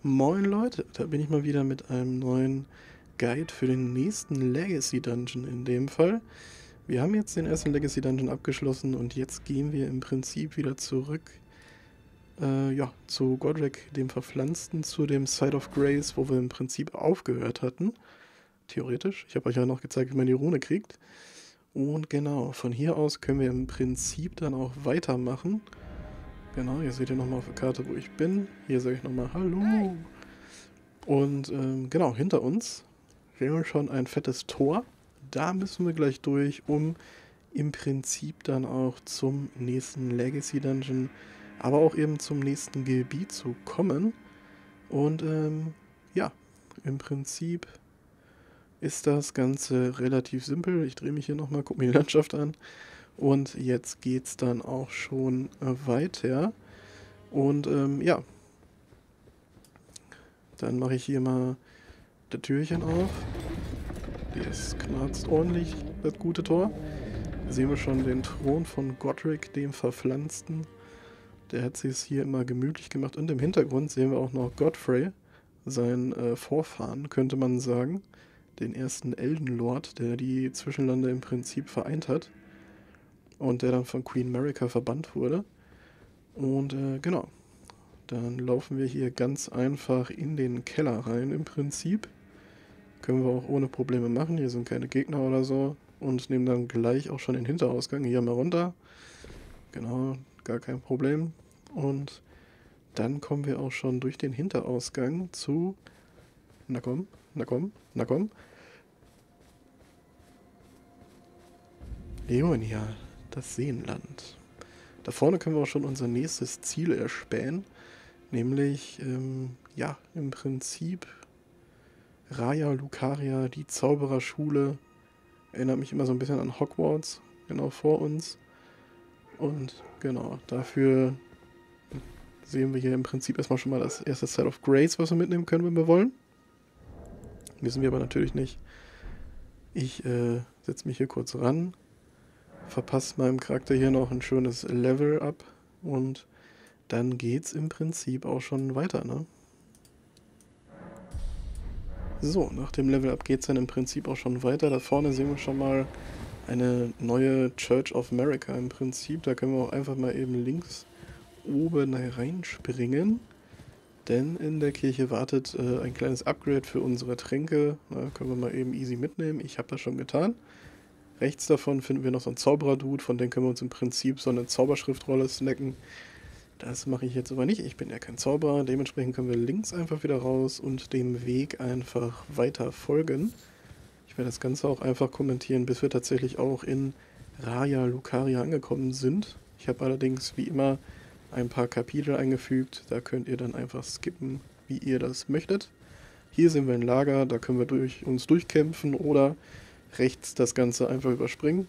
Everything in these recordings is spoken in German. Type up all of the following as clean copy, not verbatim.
Moin Leute, da bin ich mal wieder mit einem neuen Guide für den nächsten Legacy Dungeon in dem Fall. Wir haben jetzt den ersten Legacy Dungeon abgeschlossen und jetzt gehen wir im Prinzip wieder zurück ja, zu Godric, dem Verpflanzten, zu dem Site of Grace, wo wir im Prinzip aufgehört hatten. Theoretisch. Ich habe euch ja noch gezeigt, wie man die Rune kriegt. Und genau, von hier aus können wir im Prinzip dann auch weitermachen. Genau, hier seht ihr nochmal auf der Karte, wo ich bin. Hier sage ich nochmal Hallo. Und genau, hinter uns sehen wir schon ein fettes Tor. Da müssen wir gleich durch, um im Prinzip dann auch zum nächsten Legacy Dungeon, aber auch eben zum nächsten Gebiet zu kommen. Und ja, im Prinzip ist das Ganze relativ simpel. Ich drehe mich hier nochmal, gucke mir die Landschaft an. Und jetzt geht es dann auch schon weiter. Und ja, dann mache ich hier mal das Türchen auf. Das knarzt ordentlich, das gute Tor. Da sehen wir schon den Thron von Godric, dem Verpflanzten. Der hat sich es hier immer gemütlich gemacht. Und im Hintergrund sehen wir auch noch Godfrey, sein Vorfahren, könnte man sagen. Den ersten Elden Lord, der die Zwischenlande im Prinzip vereint hat. Und der dann von Queen Marika verbannt wurde. Und genau, dann laufen wir hier ganz einfach in den Keller rein im Prinzip. Können wir auch ohne Probleme machen. Hier sind keine Gegner oder so. Und nehmen dann gleich auch schon den Hinterausgang hier mal runter. Genau, gar kein Problem. Und dann kommen wir auch schon durch den Hinterausgang zu... Na komm, na komm, na komm. Leonia, das Seenland. Da vorne können wir auch schon unser nächstes Ziel erspähen. Nämlich, ja, im Prinzip Raya Lucaria, die Zaubererschule. Erinnert mich immer so ein bisschen an Hogwarts, genau vor uns. Und genau, dafür sehen wir hier im Prinzip erstmal schon mal das erste Site of Grace, was wir mitnehmen können, wenn wir wollen. Müssen wir aber natürlich nicht. Ich setze mich hier kurz ran, verpasse meinem Charakter hier noch ein schönes Level ab und dann geht's im Prinzip auch schon weiter, ne? So, nach dem Level Up geht es dann im Prinzip auch schon weiter. Da vorne sehen wir schon mal eine neue Church of America im Prinzip. Da können wir auch einfach mal eben links oben reinspringen. Denn in der Kirche wartet ein kleines Upgrade für unsere Tränke. Na, können wir mal eben easy mitnehmen. Ich habe das schon getan. Rechts davon finden wir noch so einen Zauberer-Dude. Von dem können wir uns im Prinzip so eine Zauberschriftrolle snacken. Das mache ich jetzt aber nicht. Ich bin ja kein Zauberer. Dementsprechend können wir links einfach wieder raus und dem Weg einfach weiter folgen. Ich werde das Ganze auch einfach kommentieren, bis wir tatsächlich auch in Raya Lucaria angekommen sind. Ich habe allerdings wie immer ein paar Kapitel eingefügt. Da könnt ihr dann einfach skippen, wie ihr das möchtet. Hier sind wir im Lager. Da können wir uns durchkämpfen oder rechts das Ganze einfach überspringen.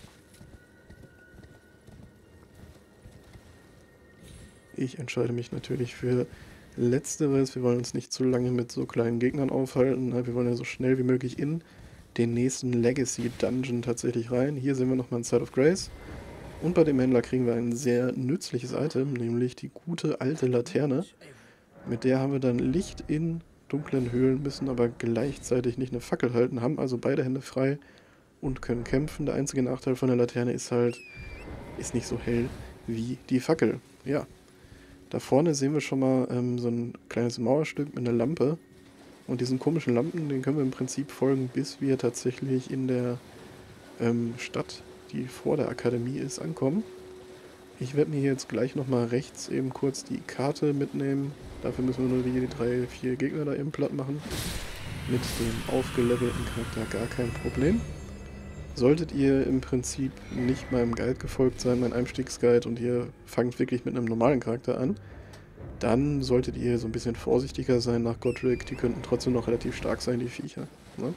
Ich entscheide mich natürlich für Letzteres. Wir wollen uns nicht zu lange mit so kleinen Gegnern aufhalten. Wir wollen ja so schnell wie möglich in den nächsten Legacy Dungeon tatsächlich rein. Hier sehen wir nochmal ein Site of Grace. Und bei dem Händler kriegen wir ein sehr nützliches Item, nämlich die gute alte Laterne. Mit der haben wir dann Licht in dunklen Höhlen, müssen aber gleichzeitig nicht eine Fackel halten, haben also beide Hände frei und können kämpfen. Der einzige Nachteil von der Laterne ist halt, ist nicht so hell wie die Fackel. Ja. Da vorne sehen wir schon mal so ein kleines Mauerstück mit einer Lampe. Und diesen komischen Lampen, den können wir im Prinzip folgen, bis wir tatsächlich in der Stadt, die vor der Akademie ist, ankommen. Ich werde mir hier jetzt gleich nochmal rechts eben kurz die Karte mitnehmen. Dafür müssen wir nur die 3, 4 Gegner da eben platt machen. Mit dem aufgelevelten Charakter gar kein Problem. Solltet ihr im Prinzip nicht meinem Guide gefolgt sein, mein Einstiegsguide, und ihr fangt wirklich mit einem normalen Charakter an, dann solltet ihr so ein bisschen vorsichtiger sein nach Godric. Die könnten trotzdem noch relativ stark sein, die Viecher. Ne?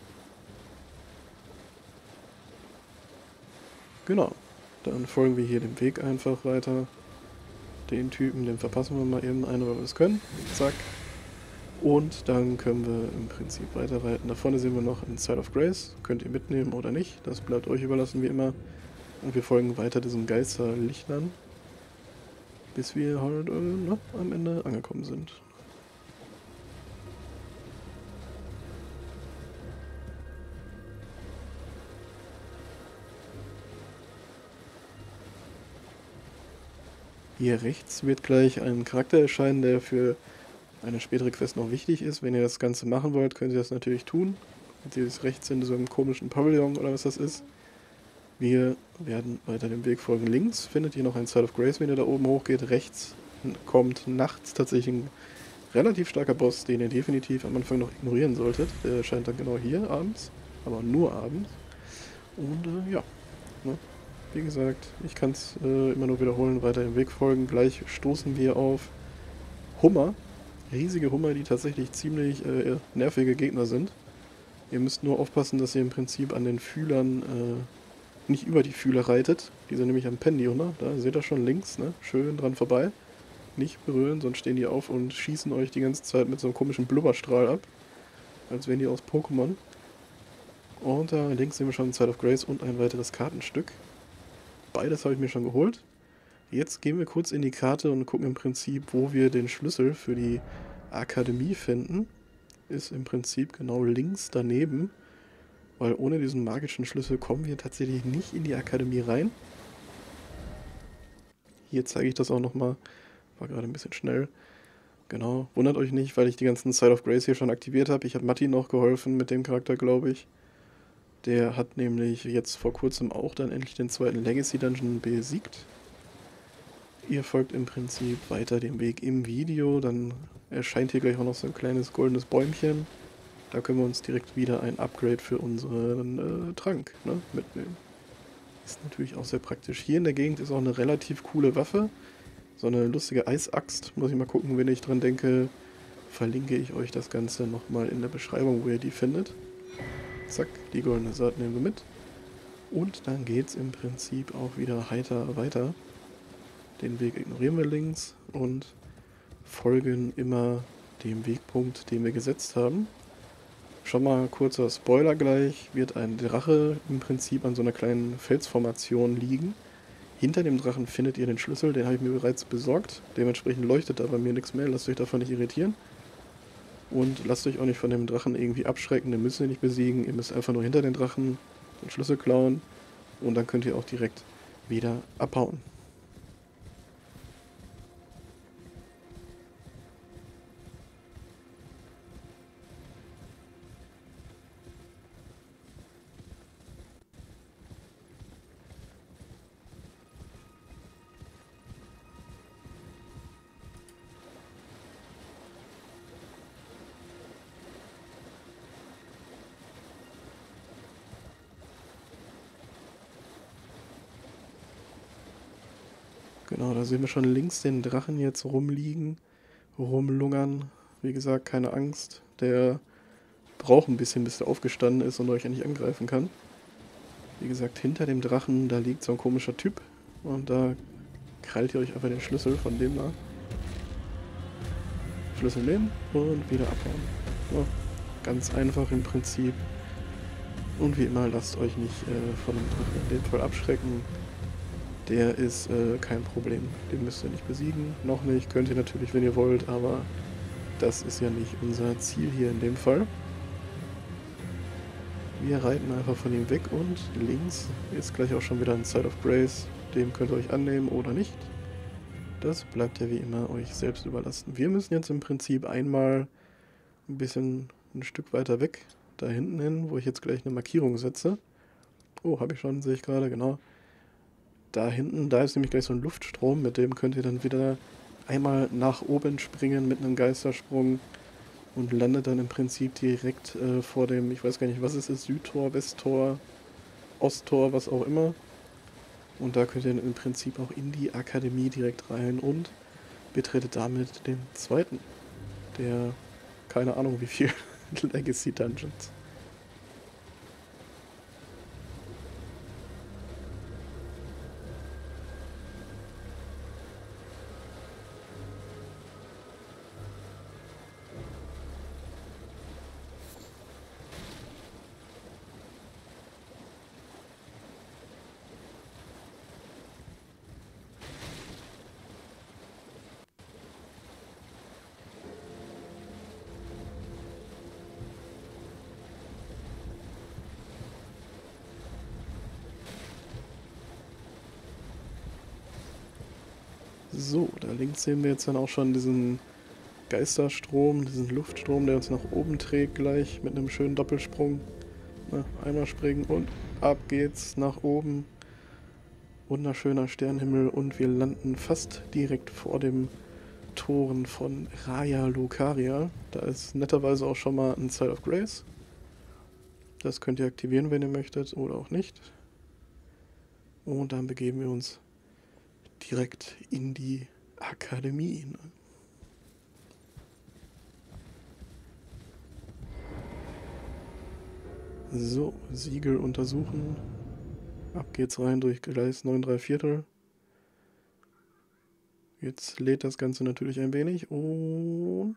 Genau. Dann folgen wir hier dem Weg einfach weiter. Den Typen, den verpassen wir mal eben ein, weil wir es können. Zack. Und dann können wir im Prinzip weiter reiten. Da vorne sehen wir noch ein Site of Grace. Könnt ihr mitnehmen oder nicht. Das bleibt euch überlassen wie immer. Und wir folgen weiter diesen Geisterlichtern, bis wir halt am Ende angekommen sind. Hier rechts wird gleich ein Charakter erscheinen, der für eine spätere Quest noch wichtig ist. Wenn ihr das Ganze machen wollt, könnt ihr das natürlich tun. Dieses rechts in so einem komischen Pavillon oder was das ist. Wir werden weiter dem Weg folgen. Links findet ihr noch ein Side of Grace, wenn ihr da oben hochgeht. Rechts kommt nachts tatsächlich ein relativ starker Boss, den ihr definitiv am Anfang noch ignorieren solltet. Der erscheint dann genau hier abends, aber nur abends. Und ja, ne? Wie gesagt, ich kann es immer nur wiederholen, weiter dem Weg folgen. Gleich stoßen wir auf Hummer, riesige Hummer, die tatsächlich ziemlich nervige Gegner sind. Ihr müsst nur aufpassen, dass ihr im Prinzip an den Fühlern nicht über die Fühler reitet. Die sind nämlich am Pennen, die Hummer. Da seht ihr schon links, ne? Schön dran vorbei. Nicht berühren, sonst stehen die auf und schießen euch die ganze Zeit mit so einem komischen Blubberstrahl ab. Als wären die aus Pokémon. Und da links sehen wir schon Side of Grace und ein weiteres Kartenstück. Beides habe ich mir schon geholt. Jetzt gehen wir kurz in die Karte und gucken im Prinzip, wo wir den Schlüssel für die Akademie finden. Ist im Prinzip genau links daneben, weil ohne diesen magischen Schlüssel kommen wir tatsächlich nicht in die Akademie rein. Hier zeige ich das auch nochmal, war gerade ein bisschen schnell. Genau, wundert euch nicht, weil ich die ganzen Side of Grace hier schon aktiviert habe. Ich habe Matti noch geholfen mit dem Charakter, glaube ich. Der hat nämlich jetzt vor kurzem auch dann endlich den zweiten Legacy Dungeon besiegt. Ihr folgt im Prinzip weiter dem Weg im Video, dann erscheint hier gleich auch noch so ein kleines goldenes Bäumchen. Da können wir uns direkt wieder ein Upgrade für unseren Trank, ne, mitnehmen. Ist natürlich auch sehr praktisch. Hier in der Gegend ist auch eine relativ coole Waffe. So eine lustige Eisaxt. Muss ich mal gucken, wenn ich dran denke, verlinke ich euch das Ganze nochmal in der Beschreibung, wo ihr die findet. Zack, die goldene Saat nehmen wir mit. Und dann geht es im Prinzip auch wieder heiter weiter. Den Weg ignorieren wir links und folgen immer dem Wegpunkt, den wir gesetzt haben. Schon mal kurzer Spoiler gleich, wird ein Drache im Prinzip an so einer kleinen Felsformation liegen. Hinter dem Drachen findet ihr den Schlüssel, den habe ich mir bereits besorgt. Dementsprechend leuchtet da bei mir nichts mehr, lasst euch davon nicht irritieren. Und lasst euch auch nicht von dem Drachen irgendwie abschrecken, den müsst ihr nicht besiegen. Ihr müsst einfach nur hinter den Drachen den Schlüssel klauen und dann könnt ihr auch direkt wieder abhauen. Genau, da sehen wir schon links den Drachen jetzt rumliegen, rumlungern. Wie gesagt, keine Angst. Der braucht ein bisschen, bis er aufgestanden ist und euch endlich angreifen kann. Wie gesagt, hinter dem Drachen, da liegt so ein komischer Typ. Und da krallt ihr euch einfach den Schlüssel von dem da. Schlüssel nehmen und wieder abhauen. Ja, ganz einfach im Prinzip. Und wie immer, lasst euch nicht von dem Drachen in dem Fall abschrecken. Der ist kein Problem. Den müsst ihr nicht besiegen. Noch nicht. Könnt ihr natürlich, wenn ihr wollt, aber das ist ja nicht unser Ziel hier in dem Fall. Wir reiten einfach von ihm weg und links ist gleich auch schon wieder ein Side of Grace. Dem könnt ihr euch annehmen oder nicht. Das bleibt ja wie immer euch selbst überlassen. Wir müssen jetzt im Prinzip einmal ein Stück weiter weg, da hinten hin, wo ich jetzt gleich eine Markierung setze. Oh, habe ich schon, sehe ich gerade, genau. Da hinten, da ist nämlich gleich so ein Luftstrom, mit dem könnt ihr dann wieder einmal nach oben springen mit einem Geistersprung und landet dann im Prinzip direkt vor dem, ich weiß gar nicht, was es ist, Südtor, Westtor, Osttor, was auch immer. Und da könnt ihr dann im Prinzip auch in die Akademie direkt rein und betretet damit den zweiten, der, keine Ahnung wie viel, Legacy Dungeons. So, da links sehen wir jetzt dann auch schon diesen Geisterstrom, diesen Luftstrom, der uns nach oben trägt gleich mit einem schönen Doppelsprung. Na, einmal springen und ab geht's nach oben. Wunderschöner Sternenhimmel und wir landen fast direkt vor dem Toren von Raya Lucaria. Da ist netterweise auch schon mal ein Side of Grace. Das könnt ihr aktivieren, wenn ihr möchtet, oder auch nicht. Und dann begeben wir uns direkt in die Akademie. So, Siegel untersuchen. Ab geht's rein durch Gleis 9 3/4. Jetzt lädt das Ganze natürlich ein wenig und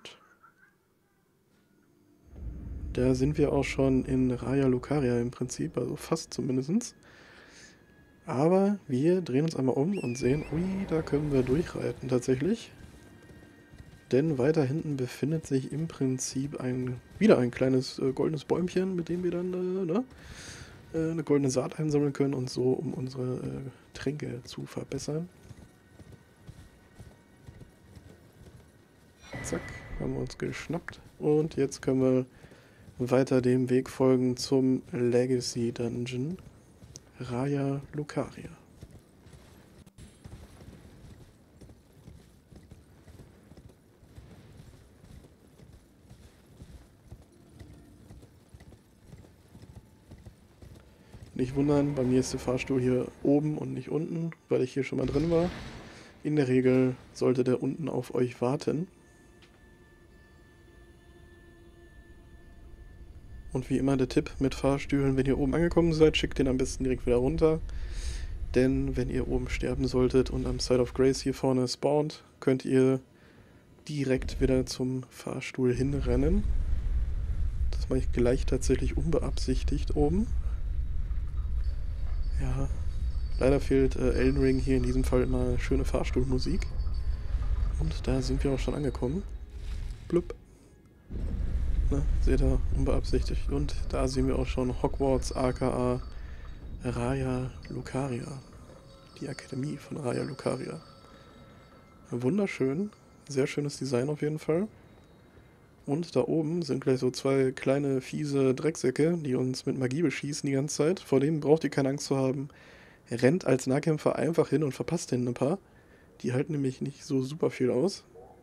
da sind wir auch schon in Raya Lucaria im Prinzip, also fast zumindest. Aber wir drehen uns einmal um und sehen, ui, da können wir durchreiten tatsächlich. Denn weiter hinten befindet sich im Prinzip wieder ein kleines goldenes Bäumchen, mit dem wir dann eine goldene Saat einsammeln können und so, um unsere Tränke zu verbessern. Zack, haben wir uns geschnappt. Und jetzt können wir weiter dem Weg folgen zum Legacy Dungeon Raya Lucaria. Nicht wundern, bei mir ist der Fahrstuhl hier oben und nicht unten, weil ich hier schon mal drin war. In der Regel sollte der unten auf euch warten. Und wie immer der Tipp mit Fahrstühlen, wenn ihr oben angekommen seid, schickt den am besten direkt wieder runter. Denn wenn ihr oben sterben solltet und am Side of Grace hier vorne spawnt, könnt ihr direkt wieder zum Fahrstuhl hinrennen. Das mache ich gleich tatsächlich unbeabsichtigt oben. Ja, leider fehlt Elden Ring hier in diesem Fall immer schöne Fahrstuhlmusik. Und da sind wir auch schon angekommen. Blub. Na, seht ihr, unbeabsichtigt. Und da sehen wir auch schon Hogwarts aka Raya Lucaria. Die Akademie von Raya Lucaria. Wunderschön. Sehr schönes Design auf jeden Fall. Und da oben sind gleich so zwei kleine, fiese Drecksäcke, die uns mit Magie beschießen die ganze Zeit. Vor denen braucht ihr keine Angst zu haben. Rennt als Nahkämpfer einfach hin und verpasst denen ein paar. Die halten nämlich nicht so super viel aus.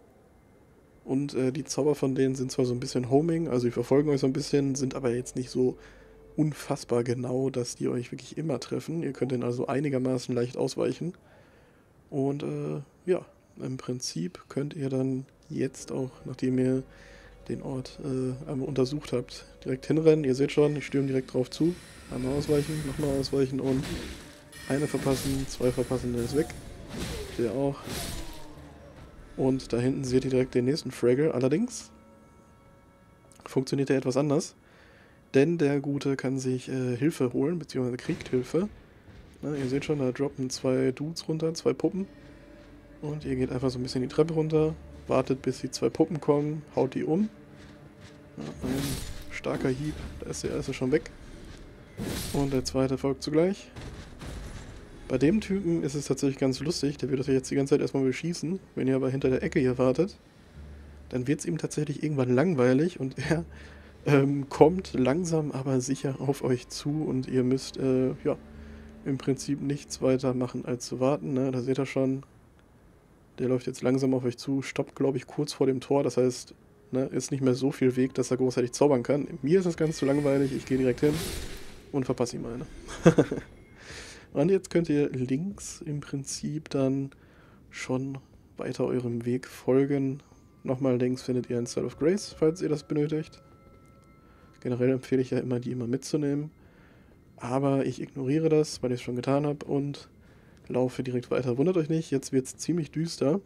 Und die Zauber von denen sind zwar so ein bisschen Homing, also die verfolgen euch so ein bisschen, sind aber jetzt nicht so unfassbar genau, dass die euch wirklich immer treffen. Ihr könnt denen also einigermaßen leicht ausweichen. Und ja, im Prinzip könnt ihr dann jetzt auch, nachdem ihr den Ort einmal untersucht habt, direkt hinrennen. Ihr seht schon, ich stürme direkt drauf zu. Einmal ausweichen, nochmal ausweichen und eine verpassen, zwei verpassen, der ist weg. Der auch. Und da hinten seht ihr direkt den nächsten Fraggle. Allerdings funktioniert der etwas anders. Denn der Gute kann sich Hilfe holen, beziehungsweise kriegt Hilfe. Na, ihr seht schon, da droppen zwei Dudes runter, zwei Puppen. Und ihr geht einfach so ein bisschen die Treppe runter, wartet bis die zwei Puppen kommen, haut die um. Ja, ein starker Hieb, da ist der erste schon weg. Und der zweite folgt zugleich. Bei dem Typen ist es tatsächlich ganz lustig, der wird euch jetzt die ganze Zeit erstmal beschießen. Wenn ihr aber hinter der Ecke hier wartet, dann wird es ihm tatsächlich irgendwann langweilig und er kommt langsam aber sicher auf euch zu und ihr müsst ja, im Prinzip nichts weiter machen als zu warten. Ne? Da seht ihr schon, der läuft jetzt langsam auf euch zu, stoppt glaube ich kurz vor dem Tor, das heißt, ne, ist nicht mehr so viel Weg, dass er großartig zaubern kann. Mir ist das ganz zu langweilig, ich gehe direkt hin und verpasse ihm eine. Und jetzt könnt ihr links im Prinzip dann schon weiter eurem Weg folgen. Nochmal links findet ihr ein Side of Grace, falls ihr das benötigt. Generell empfehle ich ja immer, die immer mitzunehmen. Aber ich ignoriere das, weil ich es schon getan habe und laufe direkt weiter. Wundert euch nicht, jetzt wird es ziemlich düster.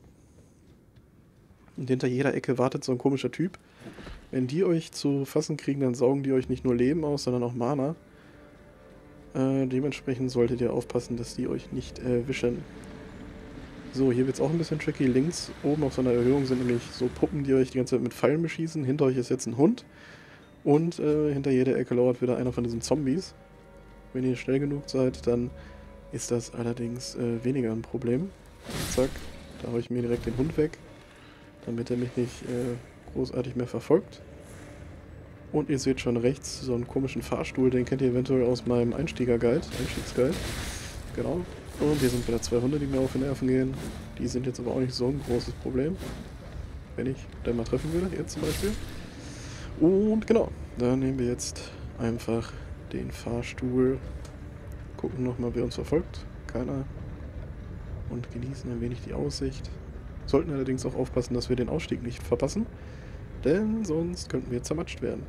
Und hinter jeder Ecke wartet so ein komischer Typ. Wenn die euch zu fassen kriegen, dann saugen die euch nicht nur Leben aus, sondern auch Mana. Dementsprechend solltet ihr aufpassen, dass die euch nicht erwischen. So, hier wird es auch ein bisschen tricky. Links oben auf so einer Erhöhung sind nämlich so Puppen, die euch die ganze Zeit mit Pfeilen beschießen. Hinter euch ist jetzt ein Hund. Und hinter jeder Ecke lauert wieder einer von diesen Zombies. Wenn ihr schnell genug seid, dann ist das allerdings weniger ein Problem. Zack. Da haue ich mir direkt den Hund weg, damit er mich nicht großartig mehr verfolgt. Und ihr seht schon rechts so einen komischen Fahrstuhl, den kennt ihr eventuell aus meinem Einstiegsguide. Genau. Und hier sind wieder 2 Hunde, die mir auf die Nerven gehen. Die sind jetzt aber auch nicht so ein großes Problem. Wenn ich dann mal treffen würde, jetzt zum Beispiel. Und genau, dann nehmen wir jetzt einfach den Fahrstuhl. Gucken nochmal, wer uns verfolgt. Keiner. Und genießen ein wenig die Aussicht. Sollten allerdings auch aufpassen, dass wir den Ausstieg nicht verpassen. Denn sonst könnten wir zermatscht werden.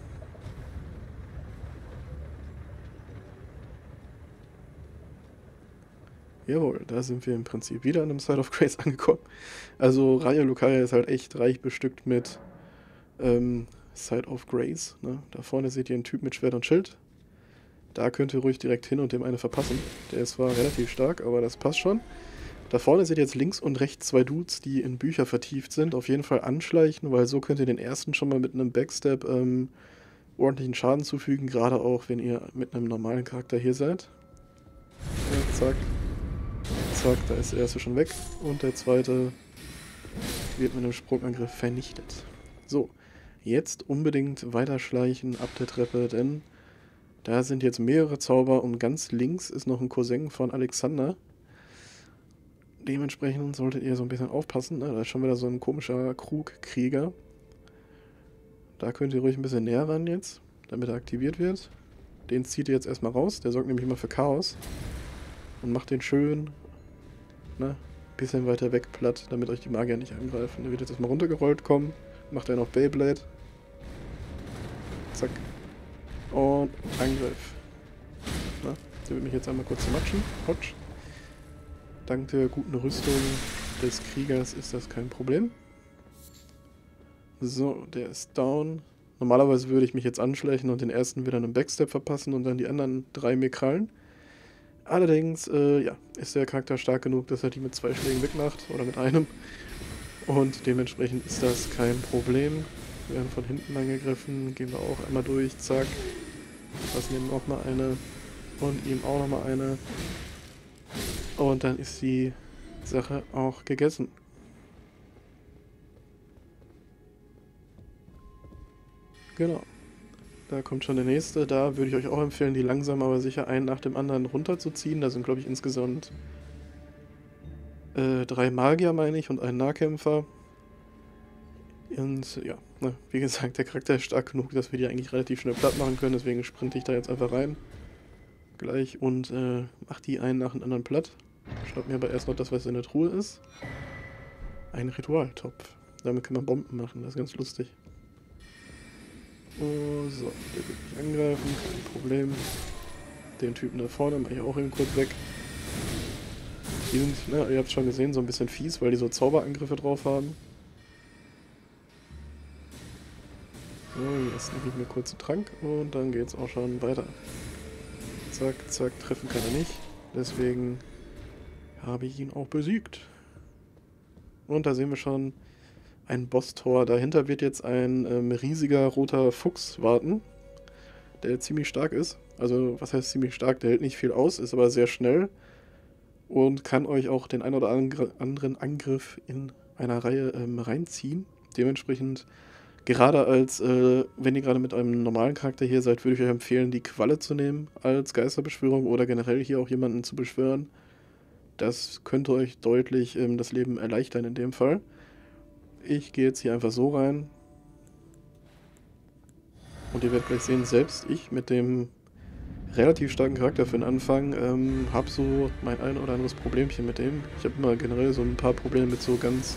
Jawohl, da sind wir im Prinzip wieder an einem Side of Grace angekommen. Also Raya Lucaria ist halt echt reich bestückt mit Side of Grace. Ne? Da vorne seht ihr einen Typ mit Schwert und Schild. Da könnt ihr ruhig direkt hin und dem eine verpassen. Der ist zwar relativ stark, aber das passt schon. Da vorne seht ihr jetzt links und rechts 2 Dudes, die in Bücher vertieft sind. Auf jeden Fall anschleichen, weil so könnt ihr den ersten schon mal mit einem Backstep ordentlichen Schaden zufügen. Gerade auch, wenn ihr mit einem normalen Charakter hier seid. Ja, zack. Zack, da ist der erste schon weg. Und der zweite wird mit einem Sprungangriff vernichtet. So, jetzt unbedingt weiterschleichen ab der Treppe, denn da sind jetzt mehrere Zauber und ganz links ist noch ein Cousin von Alexander. Dementsprechend solltet ihr so ein bisschen aufpassen. Ne? Da ist schon wieder so ein komischer Krugkrieger. Da könnt ihr ruhig ein bisschen näher ran jetzt, damit er aktiviert wird. Den zieht ihr jetzt erstmal raus. Der sorgt nämlich immer für Chaos. Und macht den schön, ne, bisschen weiter weg platt, damit euch die Magier nicht angreifen. Der wird jetzt erstmal runtergerollt kommen. Macht er noch Beyblade. Zack. Und Angriff. Na, der wird mich jetzt einmal kurz matschen. Hotsch. Dank der guten Rüstung des Kriegers ist das kein Problem. So, der ist down. Normalerweise würde ich mich jetzt anschleichen und den ersten wieder einen Backstep verpassen und dann die anderen 3 mir krallen. Allerdings, ja, ist der Charakter stark genug, dass er die mit 2 Schlägen wegmacht oder mit einem. Und dementsprechend ist das kein Problem. Wir werden von hinten angegriffen, gehen wir auch einmal durch, zack. Lassen ihm auch mal eine und ihm auch nochmal eine. Und dann ist die Sache auch gegessen. Genau. Da kommt schon der nächste. Da würde ich euch auch empfehlen, die langsam aber sicher einen nach dem anderen runterzuziehen. Da sind, glaube ich, insgesamt 3 Magier, meine ich, und ein Nahkämpfer. Und ja, ne, wie gesagt, der Charakter ist stark genug, dass wir die eigentlich relativ schnell platt machen können. Deswegen sprinte ich da jetzt einfach rein. Gleich und mach die einen nach dem anderen platt. Schnapp mir aber erst noch das, was in der Truhe ist. Ein Ritualtopf. Damit kann man Bomben machen, das ist ganz lustig. Oh, so, der wird mich angreifen, kein Problem. Den Typen da vorne mache ich auch eben kurz weg. Die sind, ne, ihr habt es schon gesehen, so ein bisschen fies, weil die so Zauberangriffe drauf haben. So, jetzt nehme ich mir kurz einen Trank und dann geht's auch schon weiter. Zack, zack, treffen kann er nicht. Deswegen habe ich ihn auch besiegt. Und da sehen wir schon ein Bosstor. Dahinter wird jetzt ein riesiger roter Fuchs warten, der ziemlich stark ist. Also, was heißt ziemlich stark? Der hält nicht viel aus, ist aber sehr schnell und kann euch auch den ein oder anderen Angriff in einer Reihe reinziehen. Dementsprechend, gerade als, wenn ihr gerade mit einem normalen Charakter hier seid, würde ich euch empfehlen, die Qualle zu nehmen als Geisterbeschwörung oder generell hier auch jemanden zu beschwören. Das könnte euch deutlich das Leben erleichtern in dem Fall. Ich gehe jetzt hier einfach so rein. Und ihr werdet gleich sehen, selbst ich mit dem relativ starken Charakter für den Anfang habe so mein ein oder anderes Problemchen mit dem. Ich habe immer generell so ein paar Probleme mit so ganz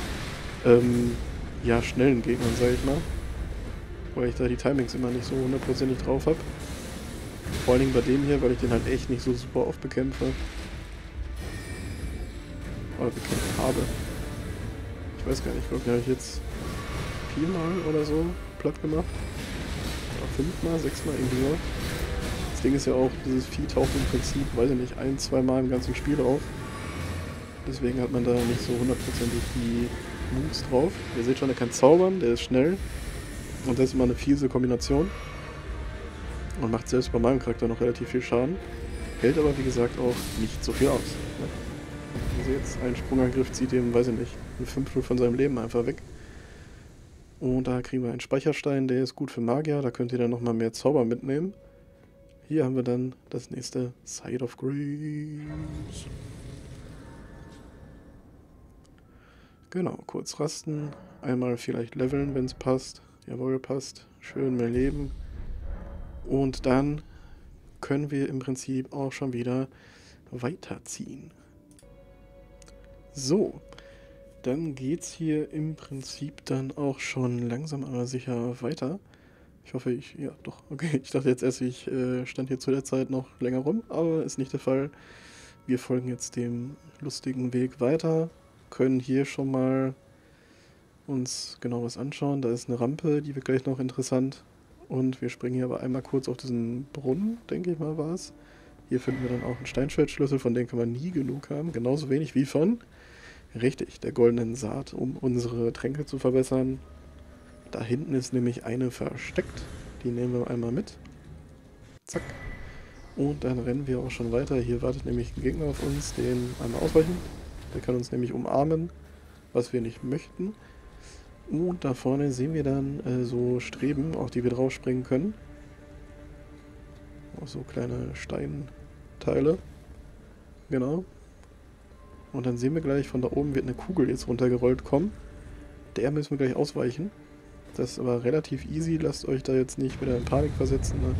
ja, schnellen Gegnern, sage ich mal. Weil ich da die Timings immer nicht so hundertprozentig drauf habe. Vor allen Dingen bei dem hier, weil ich den halt echt nicht so super oft bekämpfe. Oder bekämpft habe. Ich weiß gar nicht, ich glaube, den habe ich jetzt 4-mal oder so platt gemacht. Oder 5-mal, 6-mal, irgendwie so. Das Ding ist ja auch, dieses Vieh taucht im Prinzip, weiß ich nicht, 1-, 2-mal im ganzen Spiel auf. Deswegen hat man da nicht so hundertprozentig die Moves drauf. Ihr seht schon, er kann zaubern, der ist schnell. Und das ist immer eine fiese Kombination. Und macht selbst bei meinem Charakter noch relativ viel Schaden. Hält aber, wie gesagt, auch nicht so viel aus. Ne? Also jetzt ein Sprungangriff zieht ihm, weiß ich nicht, ein Fünftel von seinem Leben einfach weg. Und da kriegen wir einen Speicherstein, der ist gut für Magier, da könnt ihr dann nochmal mehr Zauber mitnehmen. Hier haben wir dann das nächste Side of Grace. Genau, kurz rasten, einmal vielleicht leveln, wenn es passt. Jawohl, passt. Schön mehr Leben. Und dann können wir im Prinzip auch schon wieder weiterziehen. So, dann geht's hier im Prinzip dann auch schon langsam aber sicher weiter. Ich hoffe, ja doch, okay, ich dachte jetzt erst, ich stand hier zu der Zeit noch länger rum, aber ist nicht der Fall. Wir folgen jetzt dem lustigen Weg weiter, können hier schon mal uns genau was anschauen. Da ist eine Rampe, die wird gleich noch interessant. Und wir springen hier aber einmal kurz auf diesen Brunnen, denke ich mal war es. Hier finden wir dann auch einen Steinschwertschlüssel, von dem kann man nie genug haben. Genauso wenig wie von, richtig, der goldenen Saat, um unsere Tränke zu verbessern. Da hinten ist nämlich eine versteckt. Die nehmen wir einmal mit. Zack. Und dann rennen wir auch schon weiter. Hier wartet nämlich ein Gegner auf uns, den einmal ausweichen. Der kann uns nämlich umarmen, was wir nicht möchten. Und da vorne sehen wir dann so Streben, auf die wir draufspringen können. Auch so kleine Steinteile. Genau. Und dann sehen wir gleich, von da oben wird eine Kugel jetzt runtergerollt kommen. Der müssen wir gleich ausweichen. Das ist aber relativ easy. Lasst euch da jetzt nicht wieder in Panik versetzen. Ne?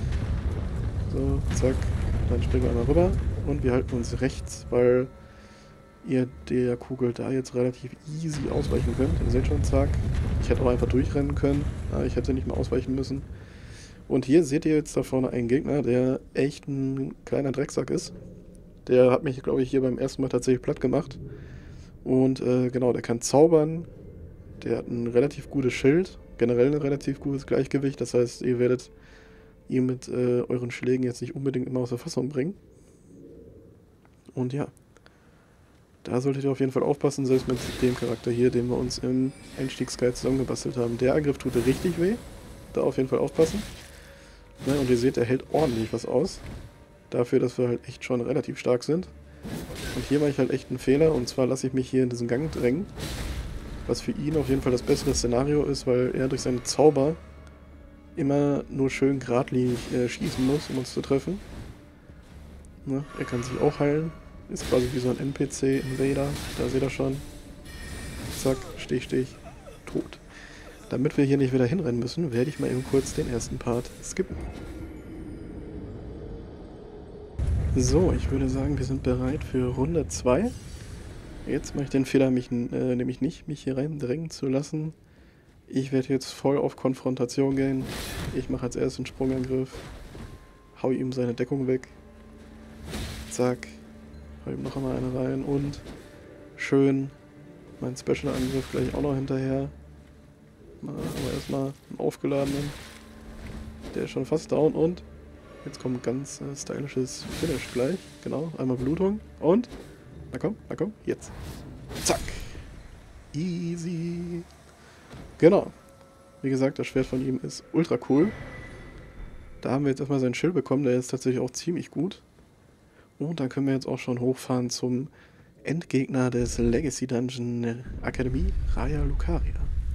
So, zack. Dann springen wir einmal rüber. Und wir halten uns rechts, weil ihr der Kugel da jetzt relativ easy ausweichen könnt. Ihr seht schon, zack. Ich hätte auch einfach durchrennen können. Aber ich hätte nicht mehr ausweichen müssen. Und hier seht ihr jetzt da vorne einen Gegner, der echt ein kleiner Drecksack ist. Der hat mich, glaube ich, hier beim ersten Mal tatsächlich platt gemacht. Und genau, der kann zaubern. Der hat ein relativ gutes Schild. Generell ein relativ gutes Gleichgewicht. Das heißt, ihr werdet ihn mit euren Schlägen jetzt nicht unbedingt immer aus der Fassung bringen. Und ja, da solltet ihr auf jeden Fall aufpassen, selbst mit dem Charakter hier, den wir uns im Einstiegsguide zusammengebastelt haben. Der Angriff tut richtig weh. Da auf jeden Fall aufpassen. Ne, und ihr seht, er hält ordentlich was aus. Dafür, dass wir halt echt schon relativ stark sind. Und hier mache ich halt echt einen Fehler. Und zwar lasse ich mich hier in diesen Gang drängen. Was für ihn auf jeden Fall das bessere Szenario ist, weil er durch seine Zauber immer nur schön geradlinig schießen muss, um uns zu treffen. Ne, er kann sich auch heilen. Ist quasi wie so ein NPC-Invader. Da seht ihr schon. Zack, Stich, tot. Damit wir hier nicht wieder hinrennen müssen, werde ich mal eben kurz den ersten Part skippen. So, ich würde sagen, wir sind bereit für Runde 2. Jetzt mache ich den Fehler, nämlich nicht, mich hier reindrängen zu lassen. Ich werde jetzt voll auf Konfrontation gehen. Ich mache als erstes einen Sprungangriff. Hau ihm seine Deckung weg. Zack. Hau ihm noch einmal eine rein und schön mein Special-Angriff gleich auch noch hinterher. Aber erstmal einen aufgeladenen. Der ist schon fast down und jetzt kommt ein ganz stylisches Finish gleich. Genau, einmal Blutung und na komm, jetzt. Zack. Easy. Genau. Wie gesagt, das Schwert von ihm ist ultra cool. Da haben wir jetzt erstmal sein Schild bekommen, der ist tatsächlich auch ziemlich gut. Und dann können wir jetzt auch schon hochfahren zum Endgegner des Legacy Dungeon Akademie, Raya Lucaria.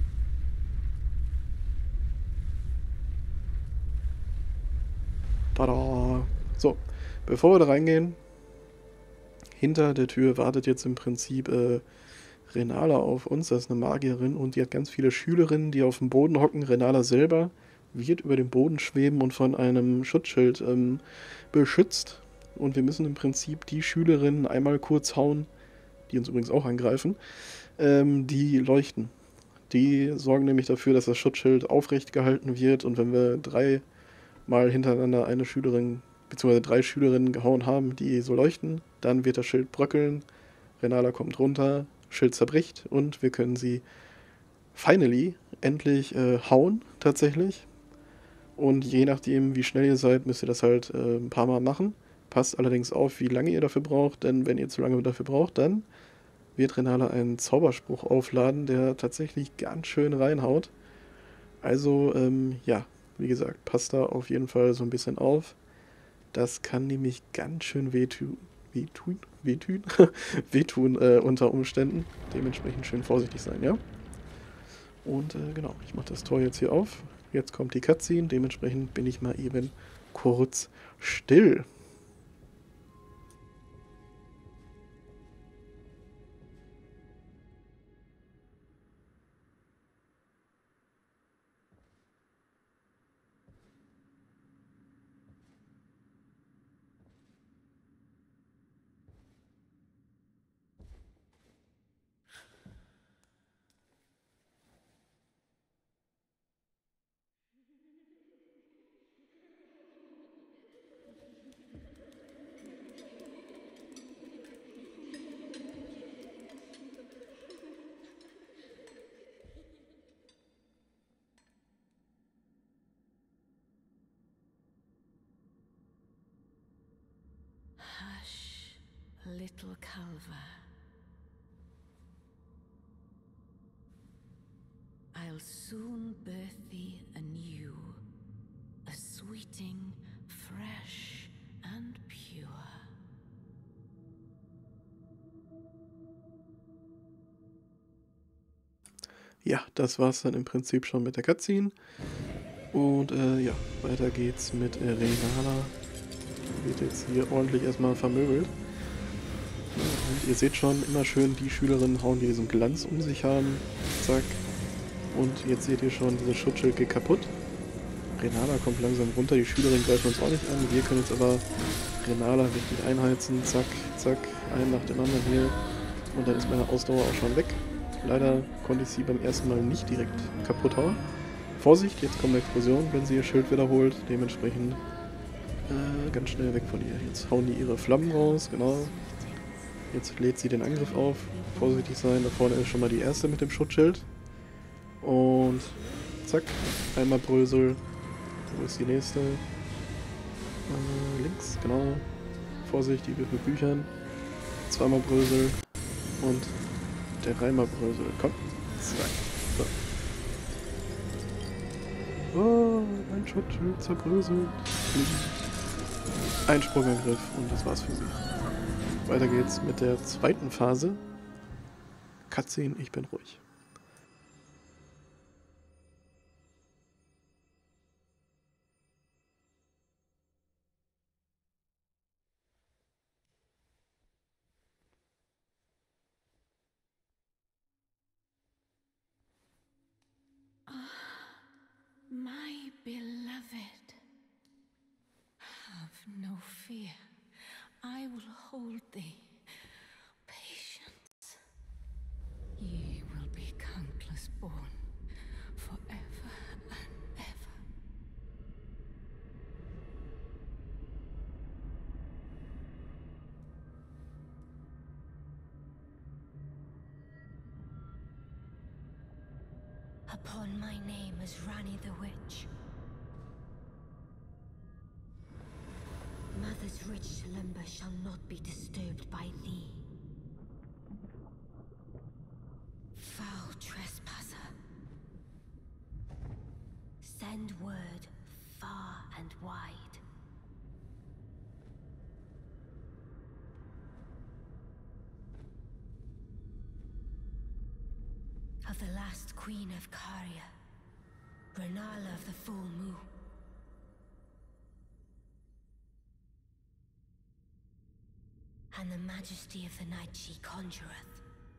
Tada! So, bevor wir da reingehen, hinter der Tür wartet jetzt im Prinzip Renala auf uns. Das ist eine Magierin und die hat ganz viele Schülerinnen, die auf dem Boden hocken. Renala selber wird über dem Boden schweben und von einem Schutzschild beschützt. Und wir müssen im Prinzip die Schülerinnen einmal kurz hauen, die uns übrigens auch angreifen, die leuchten. Die sorgen nämlich dafür, dass das Schutzschild aufrecht gehalten wird und wenn wir 3 Mal hintereinander eine Schülerin bzw. 3 Schülerinnen gehauen haben, die so leuchten, dann wird das Schild bröckeln, Renala kommt runter, Schild zerbricht und wir können sie finally endlich hauen tatsächlich. Und je nachdem, wie schnell ihr seid, müsst ihr das halt ein paar Mal machen. Passt allerdings auf, wie lange ihr dafür braucht, denn wenn ihr zu lange dafür braucht, dann wird Renala einen Zauberspruch aufladen, der tatsächlich ganz schön reinhaut. Also, ja, wie gesagt, passt da auf jeden Fall so ein bisschen auf. Das kann nämlich ganz schön wehtun. wehtun unter Umständen. Dementsprechend schön vorsichtig sein, ja? Und genau, ich mache das Tor jetzt hier auf. Jetzt kommt die Cutscene, dementsprechend bin ich mal eben kurz still. Hush, little Calva. I'll soon birth thee anew, a sweeting, fresh and pure. Ja, das war's dann im Prinzip schon mit der Cutscene. Und ja, weiter geht's mit Renala. Die wird jetzt hier ordentlich erstmal vermöbelt. Und ihr seht schon, immer schön die Schülerinnen hauen, die diesen Glanz um sich haben. Zack. Und jetzt seht ihr schon, diese Schutzschild geht kaputt. Renala kommt langsam runter, die Schülerinnen greifen uns auch nicht an. Wir können jetzt aber Renala richtig einheizen. Zack, zack, ein nach dem anderen hier. Und dann ist meine Ausdauer auch schon weg. Leider konnte ich sie beim ersten Mal nicht direkt kaputt hauen. Vorsicht, jetzt kommt eine Explosion, wenn sie ihr Schild wiederholt. Dementsprechend ganz schnell weg von ihr. Jetzt hauen die ihre Flammen raus, genau. Jetzt lädt sie den Angriff auf. Vorsichtig sein, da vorne ist schon mal die erste mit dem Schutzschild. Und zack, einmal Brösel. Wo ist die nächste? Links, genau. Vorsicht, die wird mit Büchern. Zweimal Brösel. Und dreimal Brösel. Komm, zack. So. Oh, mein Schutzschild zerbröselt. Ein Sprungangriff und das war's für sie. Weiter geht's mit der zweiten Phase. Cutscene, ich bin ruhig. My beloved, have no fear. I will hold thee. Patience. Ye will be countless born, forever and ever. Upon my name as Rani the Witch. Mother's rich slumber shall not be disturbed by thee. Foul trespasser. Send word far and wide. Of the last queen of Caria, Renala of the full moon. And the majesty of the night she conjureth.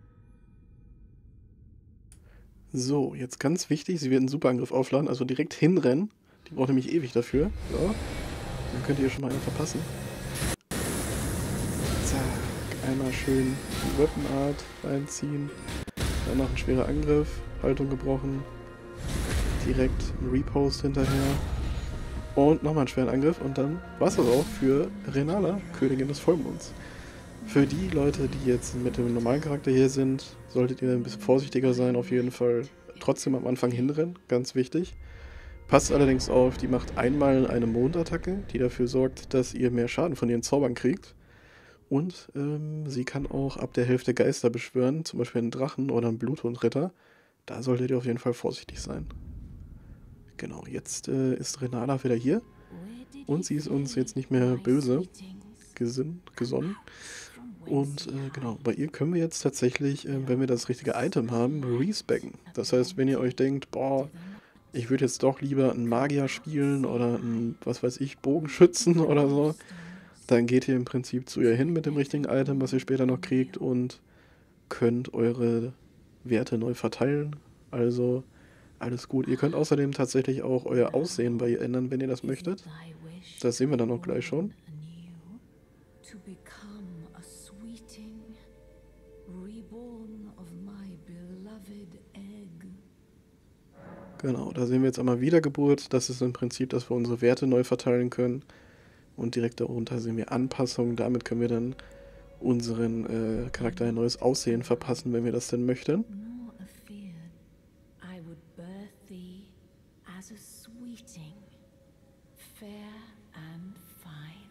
So, jetzt ganz wichtig, sie wird einen Superangriff aufladen, also direkt hinrennen. Die braucht nämlich ewig dafür. So. Dann könnt ihr schon mal einen verpassen. Zack, einmal schön die Weapon-Art reinziehen. Dann noch ein schwerer Angriff, Haltung gebrochen. Direkt ein Repost hinterher. Und nochmal einen schweren Angriff und dann war es das auch für Renala, Königin des Vollmonds. Für die Leute, die jetzt mit dem normalen Charakter hier sind, solltet ihr ein bisschen vorsichtiger sein, auf jeden Fall trotzdem am Anfang hinrennen, ganz wichtig. Passt allerdings auf, die macht einmal eine Mondattacke, die dafür sorgt, dass ihr mehr Schaden von ihren Zaubern kriegt. Und sie kann auch ab der Hälfte Geister beschwören, zum Beispiel einen Drachen oder einen Bluthundritter. Da solltet ihr auf jeden Fall vorsichtig sein. Genau, jetzt ist Renala wieder hier. Und sie ist uns jetzt nicht mehr böse gesonnen. Und genau, bei ihr können wir jetzt tatsächlich, wenn wir das richtige Item haben, respecken. Das heißt, wenn ihr euch denkt, boah, ich würde jetzt doch lieber einen Magier spielen oder einen, was weiß ich, Bogenschützen oder so, dann geht ihr im Prinzip zu ihr hin mit dem richtigen Item, was ihr später noch kriegt und könnt eure Werte neu verteilen. Also alles gut. Ihr könnt außerdem tatsächlich auch euer Aussehen bei ihr ändern, wenn ihr das möchtet. Das sehen wir dann auch gleich schon. To become a sweeting, reborn of my beloved egg. Genau, da sehen wir jetzt einmal Wiedergeburt. Das ist im Prinzip, dass wir unsere Werte neu verteilen können. Und direkt darunter sehen wir Anpassungen. Damit können wir dann unseren Charakter ein neues Aussehen verpassen, wenn wir das denn möchten. Nor afeard, I would birth thee as a sweeting, fair and fine.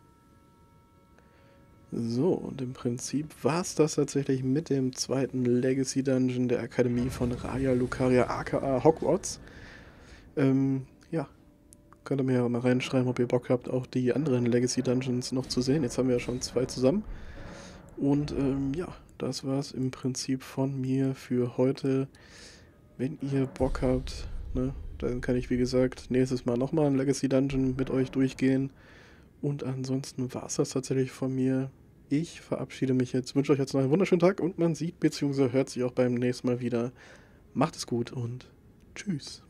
So, und im Prinzip war es das tatsächlich mit dem zweiten Legacy Dungeon der Akademie von Raya Lucaria aka Hogwarts. Ja, könnt ihr mir ja mal reinschreiben, ob ihr Bock habt, auch die anderen Legacy Dungeons noch zu sehen. Jetzt haben wir ja schon 2 zusammen. Und ja, das war es im Prinzip von mir für heute. Wenn ihr Bock habt, ne, dann kann ich wie gesagt nächstes Mal nochmal ein Legacy Dungeon mit euch durchgehen. Und ansonsten war es das tatsächlich von mir. Ich verabschiede mich jetzt, wünsche euch jetzt noch einen wunderschönen Tag und man sieht bzw. hört sich auch beim nächsten Mal wieder. Macht es gut und tschüss.